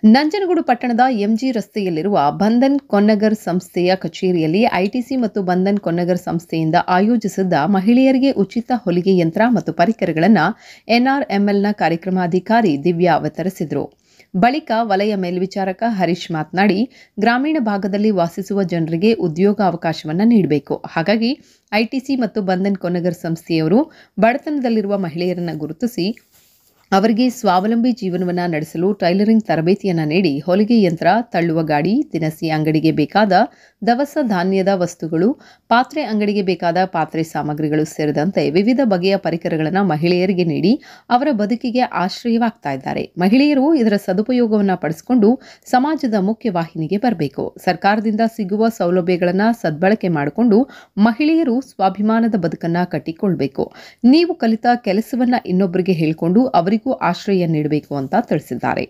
ನಂಜನಗೂಡು ಪಟ್ಟಣದ ಎಂಜಿ ರಸ್ತೆಯಲ್ಲಿರುವ ಬಂಧನ್ ಕೊನ್ನಗರ್ ಸಂಸ್ಥೆಯ ಕಚೇರಿಯಲ್ಲಿ ಐಟಿಸಿ ಮತ್ತು ಬಂಧನ್ ಕೊನ್ನಗರ್ ಸಂಸ್ಥೆಯಿಂದ ಆಯೋಜಿಸಿದ್ದ ಮಹಿಳೆಯರಿಗೆ ಉಚಿತ ಹೊಲಿಗೆ ಯಂತ್ರ ಮತ್ತು ಪರಿಕರಗಳನ್ನು ಎನ್ಆರ್ಎಂಎಲ್ನ ಕಾರ್ಯಕ್ರಮಾಧಿಕಾರಿ ದಿವ್ಯಾ ವಿತರಿಸಿದರು. ಬಳಿಕ ವಲಯ ಮೇಲ್ವಿಚಾರಕ ಹರೀಶ್ ಮಾತನಾಡಿ, ಗ್ರಾಮೀಣ ಭಾಗದಲ್ಲಿ ವಾಸಿಸುವ ಜನರಿಗೆ ಉದ್ಯೋಗಾವಕಾಶವನ್ನು ನೀಡಬೇಕು. ಹಾಗಾಗಿ ಐಟಿಸಿ ಮತ್ತು ಬಂಧನ್ ಕೊನ್ನಗರ್ ಸಂಸ್ಥೆಯವರು ಬಡತನದಲ್ಲಿರುವ ಮಹಿಳೆಯರನ್ನು ಗುರುತಿಸಿ ಅವರಿಗೆ ಸ್ವಾವಲಂಬಿ ಜೀವನವನ್ನು ನಡೆಸಲು ಟೈಲರಿಂಗ್ ತರಬೇತಿಯನ್ನು ನೀಡಿ ಹೊಲಿಗೆ ಯಂತ್ರ, ತಳ್ಳುವ ಗಾಡಿ, ದಿನಸಿ ಅಂಗಡಿಗೆ ಬೇಕಾದ ದವಸ ಧಾನ್ಯದ ವಸ್ತುಗಳು, ಪಾತ್ರೆ ಅಂಗಡಿಗೆ ಬೇಕಾದ ಪಾತ್ರೆ ಸಾಮಗ್ರಿಗಳು ಸೇರಿದಂತೆ ವಿವಿಧ ಬಗೆಯ ಪರಿಕರಗಳನ್ನು ಮಹಿಳೆಯರಿಗೆ ನೀಡಿ ಅವರ ಬದುಕಿಗೆ ಆಶ್ರಯವಾಗ್ತಾ ಇದ್ದಾರೆ. ಮಹಿಳೆಯರು ಇದರ ಸದುಪಯೋಗವನ್ನು ಪಡಿಸಿಕೊಂಡು ಸಮಾಜದ ಮುಖ್ಯವಾಹಿನಿಗೆ ಬರಬೇಕು. ಸರ್ಕಾರದಿಂದ ಸಿಗುವ ಸೌಲಭ್ಯಗಳನ್ನು ಸದ್ಬಳಕೆ ಮಾಡಿಕೊಂಡು ಮಹಿಳೆಯರು ಸ್ವಾಭಿಮಾನದ ಬದುಕನ್ನು ಕಟ್ಟಿಕೊಳ್ಬೇಕು. ನೀವು ಕಲಿತ ಕೆಲಸವನ್ನ ಇನ್ನೊಬ್ಬರಿಗೆ ಹೇಳಿಕೊಂಡು ಅವರಿಗೂ ಆಶ್ರಯ ನೀಡಬೇಕು ಅಂತ ತಿಳಿಸಿದ್ದಾರೆ.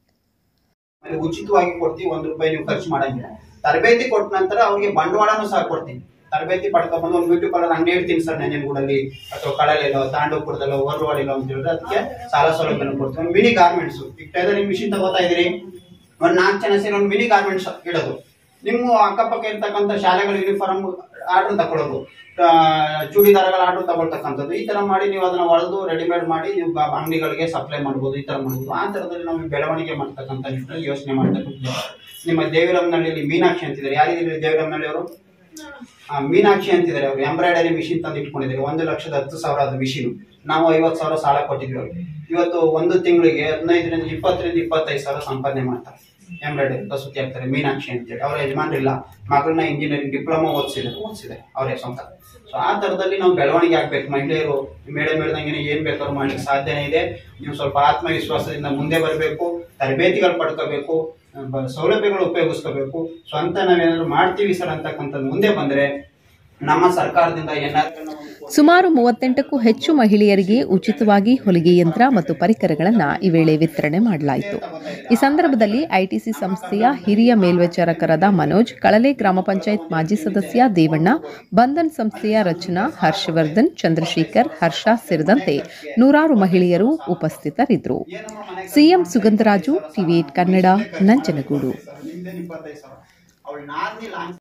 ಉಚಿತವಾಗಿ ಕೊಡ್ತೀವಿ, ₹1 ನೀವು ಖರ್ಚು ಮಾಡಂಗಿಲ್ಲ. ತರಬೇತಿ ಕೊಟ್ಟ ನಂತರ ಅವ್ರಿಗೆ ಬಂಡವಾಳನೂ ಸಹ ಕೊಡ್ತೀವಿ. ತರಬೇತಿ ಪಡ್ಕೊಂಡ್ಬಂದು ಒಂದು ಬ್ಯೂಟಿ ಪಾರ್ಲರ್ ಅಂಗಡಿ ಇಡ್ತೀನಿ ಸರ್ ನಂಜನಗೂಡಲ್ಲಿ ಅಥವಾ ಕಳಲೆಲ್ಲೋ ತಾಂಡೂಪುರದಲ್ಲೋ ಹೊರವಾಡಿಲ್ಲೋ ಅಂತ ಹೇಳಿದ್ರೆ ಅದಕ್ಕೆ ಸಾಲ ಸೌಲಭ್ಯನ ಕೊಡ್ತೀವಿ. ಒಂದು ಮಿನಿ ಗಾರ್ಮೆಂಟ್ಸ್ ಈಗ ಟೈಲರಿಂಗ್ ಮಿಷಿನ್ ತಗೋತಾ ಇದೀರಿ, ಒಂದು 4 ಜನ ಸೇರಿ ಒಂದು ಮಿನಿ ಗಾರ್ಮೆಂಟ್ಸ್ ಇಡೋದು. ನಿಮ್ಮ ಅಕ್ಕಪಕ್ಕ ಇರ್ತಕ್ಕಂಥ ಶಾಲೆಗಳ ಯೂನಿಫಾರ್ಮ್ ಆರ್ಡರ್ ತಗೊಳ್ಳೋದು, ಚೂಡಿದಾರಗಳ ಆರ್ಡರ್ ತಗೊಳ್ತಕ್ಕಂಥದ್ದು, ಈ ತರ ಮಾಡಿ ನೀವು ಅದನ್ನ ಹೊಳೆದು ರೆಡಿಮೇಡ್ ಮಾಡಿ ನೀವು ಅಂಗಡಿಗಳಿಗೆ ಸಪ್ಲೈ ಮಾಡಬಹುದು. ಈ ತರ ಮಾಡಬಹುದು. ಆ ತರದಲ್ಲಿ ನಾವು ಬೆಳವಣಿಗೆ ಮಾಡ್ತಕ್ಕಂಥ ನಿಟ್ಟಿನಲ್ಲಿ ಯೋಚನೆ ಮಾಡ್ತಕ್ಕಂಥ ನಿಮ್ಮ ದೇವಿರಮ್ನಹಳ್ಳಿಯಲ್ಲಿ ಮೀನಾಕ್ಷಿ ಅಂತಿದ್ದಾರೆ. ಯಾರಿದ್ದಾರೆ ದೇವಿರಮ್ನಹಳ್ಳಿ ಅವರು? ಮೀನಾಕ್ಷಿ ಅಂತಿದ್ದಾರೆ. ಅವರು ಎಂಬ್ರಾಯ್ಡರಿ ಮಿಷಿನ್ ತಂದು ಇಟ್ಕೊಂಡಿದ್ದಾರೆ. 1,10,000 ಅದು ಮಿಷಿನ್. ನಾವು 50,000 ಸಾಲ ಕೊಟ್ಟಿದ್ವಿ ಅವ್ರಿಗೆ. ಇವತ್ತು ಒಂದು ತಿಂಗಳಿಗೆ 15ರಿಂದ 25,000 ಸಂಪಾದನೆ ಮಾಡ್ತಾರೆ. ಎಂಬ್ರಾಯ್ಡರಿ ಕಸೂತಿ ಆಗ್ತಾರೆ ಮೀನಾಕ್ಷಿ ಅಂತೇಳಿ. ಅವರ ಯಜಮಾನ್ರಿಲ್ಲ, ಮಗಳನ್ನ ಇಂಜಿನಿಯರಿಂಗ್ ಡಿಪ್ಲೊಮಾ ಓದಿಸಿದ್ದಾರೆ ಅವರೇ ಸ್ವಂತ. ಸೊ ಆ ತರದಲ್ಲಿ ನಾವು ಬೆಳವಣಿಗೆ ಆಗ್ಬೇಕು. ಮಹಿಳೆಯರು ಮೇಡಮ್ ಹೇಳ್ದಂಗೆ ಏನ್ ಬೇಕಾದ್ರೂ ಮಾಡ್ಲಿಕ್ಕೆ ಸಾಧ್ಯನೇ ಇದೆ. ನೀವು ಸ್ವಲ್ಪ ಆತ್ಮವಿಶ್ವಾಸದಿಂದ ಮುಂದೆ ಬರಬೇಕು, ತರಬೇತಿಗಳು ಪಡ್ಕೋಬೇಕು, ಸೌಲಭ್ಯಗಳು ಉಪಯೋಗಿಸ್ಕೋಬೇಕು. ಸ್ವಂತ ನಾವೇನಾದ್ರು ಮಾಡ್ತೀವಿ ಸರ್ ಅಂತಕ್ಕಂಥದ್ದು ಮುಂದೆ ಬಂದ್ರೆ ನಮ್ಮ ಸರ್ಕಾರದಿಂದ ಸುಮಾರು 38ಕ್ಕೂ ಹೆಚ್ಚು ಮಹಿಳೆಯರಿಗೆ ಉಚಿತವಾಗಿ ಹೊಲಿಗೆ ಯಂತ್ರ ಮತ್ತು ಪರಿಕರಗಳನ್ನು ಈ ವೇಳೆ ವಿತರಣೆ ಮಾಡಲಾಯಿತು. ಈ ಸಂದರ್ಭದಲ್ಲಿ ಐಟಿಸಿ ಸಂಸ್ಥೆಯ ಹಿರಿಯ ಮೇಲ್ವಿಚಾರಕರಾದ ಮನೋಜ್, ಕಳಲೆ ಗ್ರಾಮ ಪಂಚಾಯತ್ ಮಾಜಿ ಸದಸ್ಯ ದೇವಣ್ಣ, ಬಂಧನ್ ಸಂಸ್ಥೆಯ ರಚನಾ, ಹರ್ಷವರ್ಧನ್, ಚಂದ್ರಶೇಖರ್, ಹರ್ಷ ಸೇರಿದಂತೆ ನೂರಾರು ಮಹಿಳೆಯರು ಉಪಸ್ಥಿತರಿದ್ದರು. CM Sugandharaju, TV eight Kannada, Nanjangud.